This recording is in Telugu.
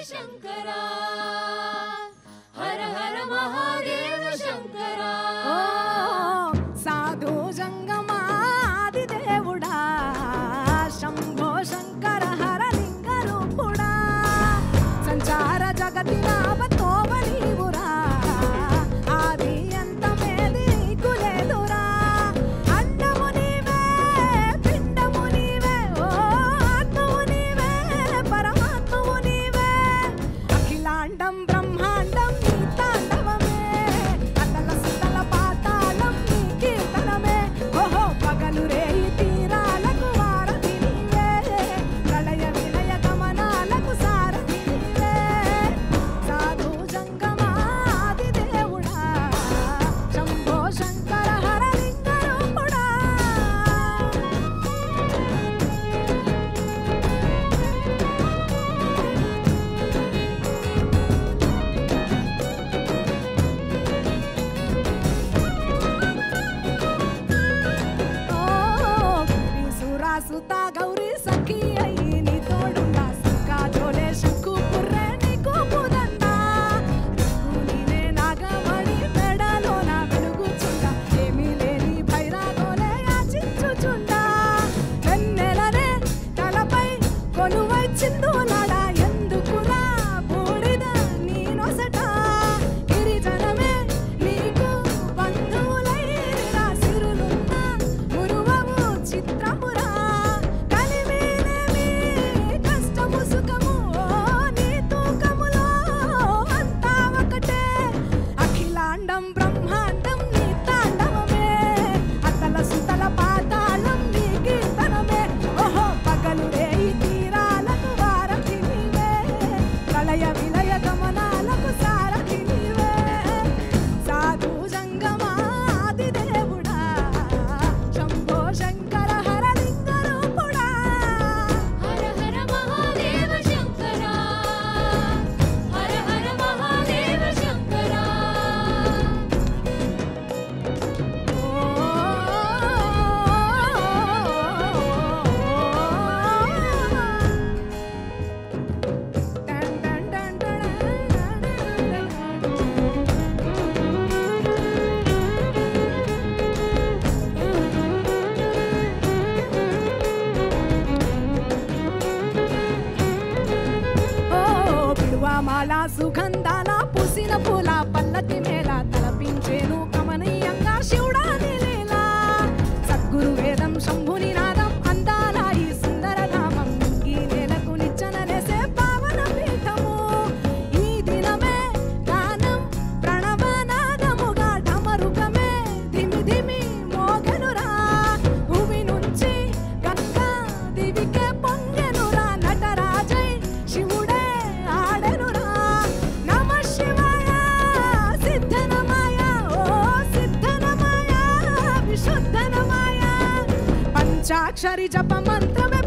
शंकरा हर हर महादेव शंकरा साधु जंगमादिदेवुडा शंभो शंकर हर लिंग रूपुडा संचार जगतिन అవతోవనీవురా ఆది అంతమేది నీకు లేదురా అన్నము నీవే పిండము నీవే ఓ ఆత్మవు నీవే పరమాత్మవు నీవే అఖిలాండం బ్రహ్మాండం నీ తాండవమే అతల సుతల పాతాళం నీ కీర్తనమే ఓహో పగలు రేయి తీరాలకు వారధి నీవే ప్రళయ విలయ గమనాలకు సారథి నీవే సాధు జంగమాదిదేవుడా శంభో శంకర హర లింగ రూపుడా సుత గౌరీ సఖి అయి నీ తోడుండా సక్కా జోలే శంకు పుర్రె నీకు పుదండా నీనే నాగమణి మెడలోన వెలుగుచుండా ఏమీ లేని భైరాగోలే యాచించుచుండా వెన్నెలనే తలపై కొలువై చిందులాడా ఎందుకురా బూడిద నీ నొసట గిరిజనమే నీకు బంధువులైరా సిరులున్న మురువము చిత్రమురా కలిమేనేమి కష్టము సుఖము నీ తూకములో అంతా ఒకటే అఖిలాండం బ్రహ్మాండం నీ తాండవమే అతల సుతల పాతాళం నీ కీర్తనమే ఓహో పగలు రేయి తీరాలకు వారధి నీవే ప్రళయ విలయ గమనాలకు సారథి నీవే సాధు జంగమాదిదేవుడా శంభో శంకర హర లింగ రూపుడా हर हर महादेव शंकरा हर हर महादेव शंकरा మాల సుగంధాల పూసిన పూల పల్లకి మేళ తలపించేను కమనీయంగా శివుడాని లీలా సద్గురు వేదం శంభుని నాదం అందాల ఈ సుందర నామం ఈ నేలకు నిచ్చనలేసే పావన పీఠము ఈ దినమే గానం ప్రణవనాదముగా డమరుకమే ధిమి ధిమి మోగెనురా భూమి నుంచి గంగా దివికే పొంగెనురా నటరాజై శివుడే ఆడెనురా నమ శివాయ సిద్ధనమాయ ఓ సిద్ధనమాయ విశుద్ధనమాయ పంచాక్షరి జప మంత్రమే